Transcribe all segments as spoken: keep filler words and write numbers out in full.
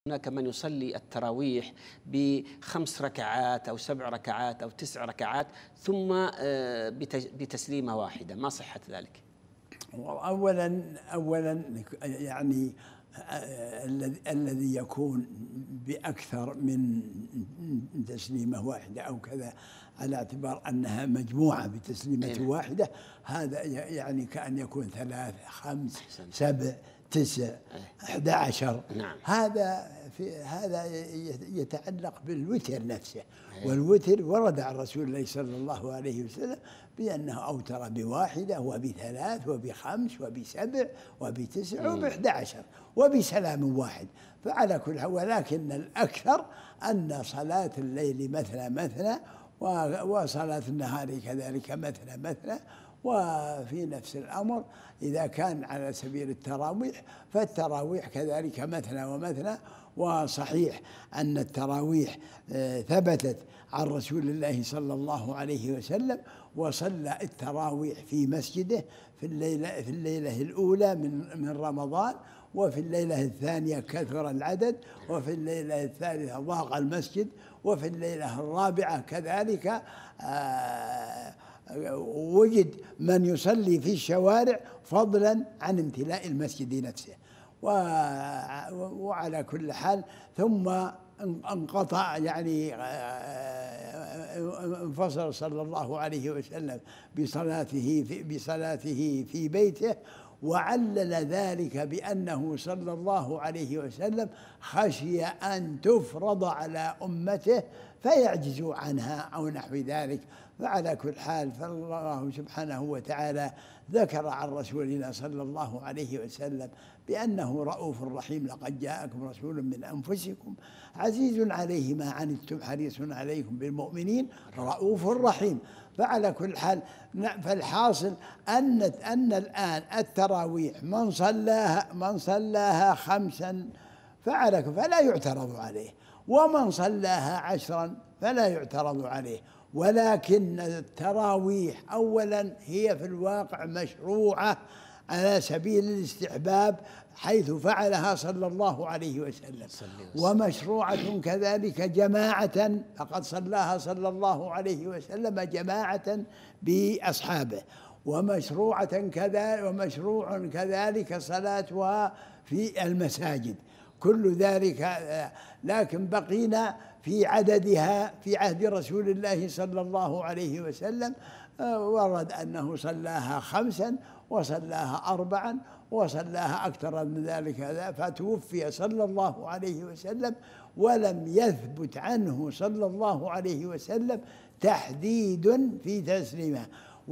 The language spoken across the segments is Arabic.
هناك من يصلي التراويح بخمس ركعات أو سبع ركعات أو تسع ركعات ثم بتسليمة واحدة، ما صحة ذلك؟ أولا أولا يعني الذي يكون بأكثر من تسليمة واحدة أو كذا على اعتبار أنها مجموعة بتسليمة واحدة، هذا يعني كأن يكون ثلاث خمس سبع تسع أحد عشر. نعم. هذا في هذا يتعلق بالوتر نفسه، والوتر ورد عن رسول الله صلى الله عليه وسلم بأنه أوتر بواحدة وبثلاث وبخمس وبسبع وبتسع وبأحد عشر وبسلام واحد. فعلى كل حال، ولكن الأكثر أن صلاة الليل مثنى مثنى وصلاة النهار كذلك مثنى مثنى. وفي نفس الأمر إذا كان على سبيل التراويح فالتراويح كذلك مثنى ومثنى. وصحيح أن التراويح ثبتت عن رسول الله صلى الله عليه وسلم، وصلى التراويح في مسجده في الليلة في الليلة الأولى من من رمضان، وفي الليلة الثانية كثر العدد، وفي الليلة الثالثة ضاق المسجد، وفي الليلة الرابعة كذلك آه وجد من يصلي في الشوارع فضلا عن امتلاء المسجد نفسه. وعلى كل حال ثم انقطع يعني انفصل صلى الله عليه وسلم بصلاته في بصلاته في بيته، وعلل ذلك بأنه صلى الله عليه وسلم خشي أن تفرض على أمته فيعجزوا عنها أو نحو ذلك. فعلى كل حال فالله سبحانه وتعالى ذكر عن رسولنا صلى الله عليه وسلم بأنه رؤوف رحيم: لقد جاءكم رسول من أنفسكم عزيز عليه ما عنتم حريص عليكم بالمؤمنين رؤوف رحيم. فعلى كل حال فالحاصل أن أن الآن التراويح من صلاها من صلاها خمسا فعلى فلا يعترض عليه، ومن صلاها عشرا فلا يعترض عليه. ولكن التراويح أولا هي في الواقع مشروعة على سبيل الاستحباب حيث فعلها صلى الله عليه وسلم، ومشروعة كذلك جماعة، فقد صلاها صلى الله عليه وسلم جماعة بأصحابه، ومشروعة كذا ومشروع كذلك صلاتها في المساجد. كل ذلك لكن بقينا في عددها في عهد رسول الله صلى الله عليه وسلم ورد أنه صلاها خمسا وصلاها أربعا وصلاها أكثر من ذلك، فتوفي صلى الله عليه وسلم ولم يثبت عنه صلى الله عليه وسلم تحديد في تسليمه.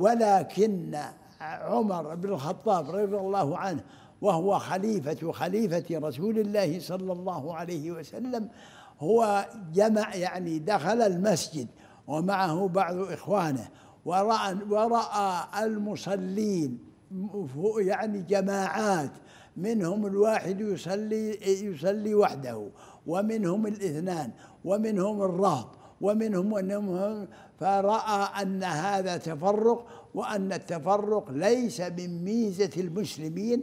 ولكن عمر بن الخطاب رضي الله عنه وهو خليفة خليفة رسول الله صلى الله عليه وسلم هو جمع يعني دخل المسجد ومعه بعض إخوانه ورأى, ورأى المصلين يعني جماعات، منهم الواحد يصلي يصلي وحده، ومنهم الاثنان، ومنهم الرهط، ومنهم ومنهم فرأى أن هذا تفرق، وأن التفرق ليس من ميزة المسلمين،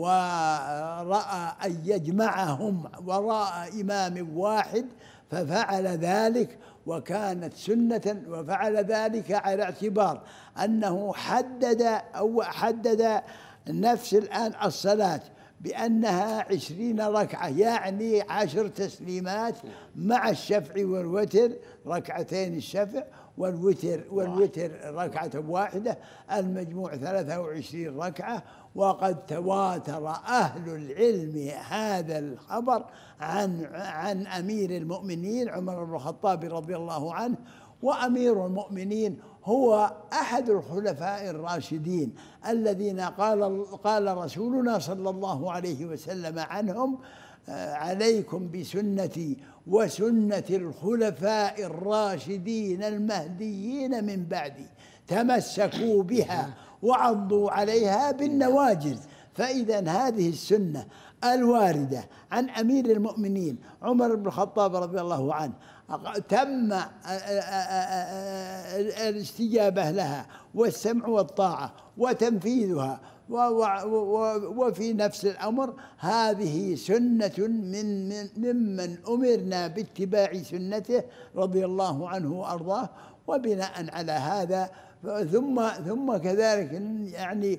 ورأى أن يجمعهم وراء إمام واحد ففعل ذلك، وكانت سنة. وفعل ذلك على اعتبار أنه حدد أو حدد نفس الآن الصلاة بأنها عشرين ركعة، يعني عشر تسليمات مع الشفع والوتر، ركعتين الشفع والوتر والوتر ركعة واحدة، المجموع ثلاثة وعشرين ركعة. وقد تواتر أهل العلم هذا الخبر عن عن أمير المؤمنين عمر بن الخطاب رضي الله عنه. وأمير المؤمنين هو أحد الخلفاء الراشدين الذين قال قال رسولنا صلى الله عليه وسلم عنهم: عليكم بسنتي وسنة الخلفاء الراشدين المهديين من بعدي، تمسكوا بها وعضوا عليها بالنواجذ. فإذا هذه السنة الواردة عن أمير المؤمنين عمر بن الخطاب رضي الله عنه تم الاستجابة لها والسمع والطاعة وتنفيذها وفي نفس الأمر هذه سنة من من ممن أمرنا باتباع سنته رضي الله عنه وأرضاه. وبناء على هذا ثم ثم كذلك يعني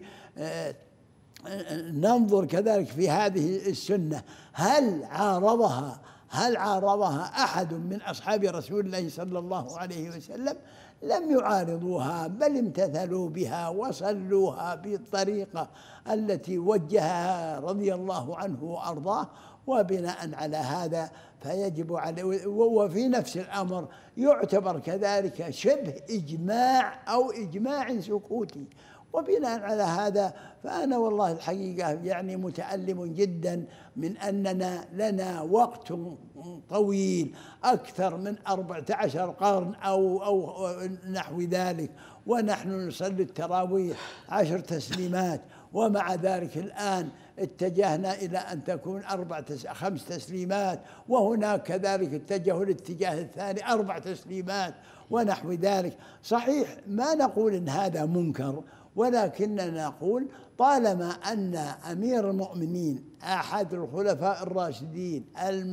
ننظر كذلك في هذه السنة، هل عارضها هل عارضها أحد من أصحاب رسول الله صلى الله عليه وسلم؟ لم يعارضوها، بل امتثلوا بها وصلوها بالطريقة التي وجهها رضي الله عنه وأرضاه. وبناء على هذا فيجب عليه، وفي نفس الأمر يعتبر كذلك شبه إجماع أو إجماع سكوتي. وبناء على هذا فأنا والله الحقيقة يعني متألم جدا من أننا لنا وقت طويل أكثر من أربعة عشر قرن أو أو نحو ذلك، ونحن نصلي التراويح عشر تسليمات، ومع ذلك الآن اتجهنا إلى أن تكون أربع خمس تسليمات، وهناك كذلك اتجه الاتجاه الثاني أربع تسليمات ونحو ذلك. صحيح ما نقول إن هذا منكر، ولكننا نقول طالما أن أمير المؤمنين أحد الخلفاء الراشدين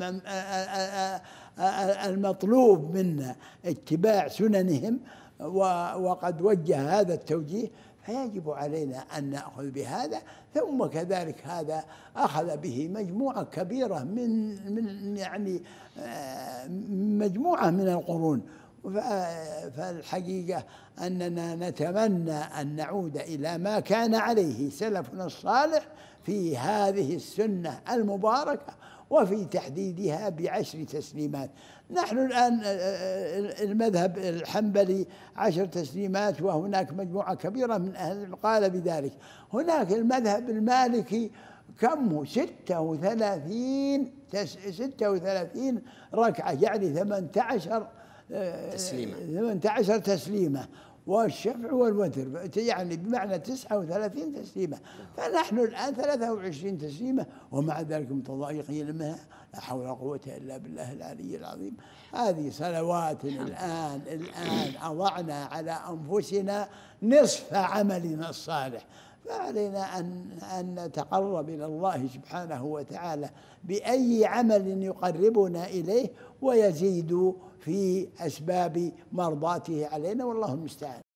المطلوب منا اتباع سننهم وقد وجه هذا التوجيه، فيجب علينا أن نأخذ بهذا. ثم كذلك هذا أخذ به مجموعة كبيرة من من يعني مجموعة من القرون. فالحقيقة أننا نتمنى أن نعود إلى ما كان عليه سلفنا الصالح في هذه السنة المباركة وفي تحديدها بعشر تسليمات. نحن الآن المذهب الحنبلي عشر تسليمات، وهناك مجموعة كبيرة من أهل العلم قال بذلك. هناك المذهب المالكي كم هو ستة وثلاثين ستة وثلاثين ركعة، يعني ثمانية عشر تسليمة ثمانية عشر تسليمة، والشفع والوتر يعني بمعنى تسعة وثلاثين تسليمة. فنحن الآن ثلاثة وعشرين تسليمة، ومع ذلك متضايقين منها. لا حول ولا قوة إلا بالله العلي العظيم. هذه صلوات الآن الآن أضعنا على أنفسنا نصف عملنا الصالح، فعلينا أن أن نتقرب إلى الله سبحانه وتعالى بأي عمل يقربنا إليه ويزيد في أسباب مرضاته علينا، والله المستعان.